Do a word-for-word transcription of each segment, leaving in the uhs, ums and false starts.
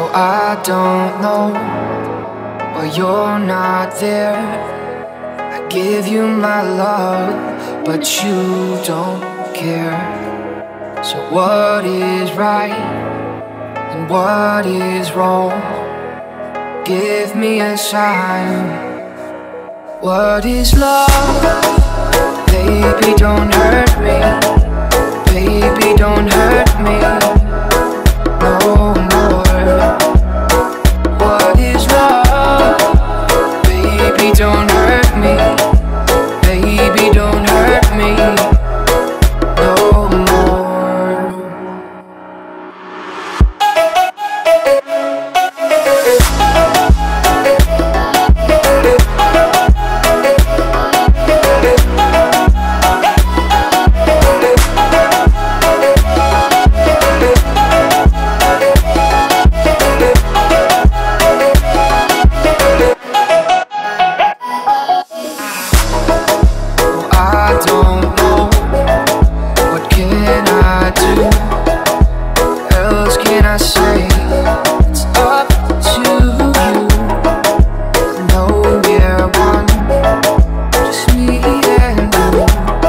I don't know, but you're not there. I give you my love, but you don't care. So what is right and what is wrong? Give me a sign. What is love? Baby, don't hurt me. Baby, don't hurt me no more. What is love? Baby, don't hurt me. Baby, don't hurt me no more. I don't know, what can I do? What else can I say? It's up to you. I know we're one, just me and you.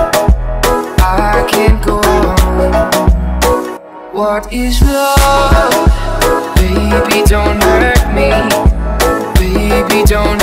I can't go on. What is love? Baby, don't hurt me. Baby, don't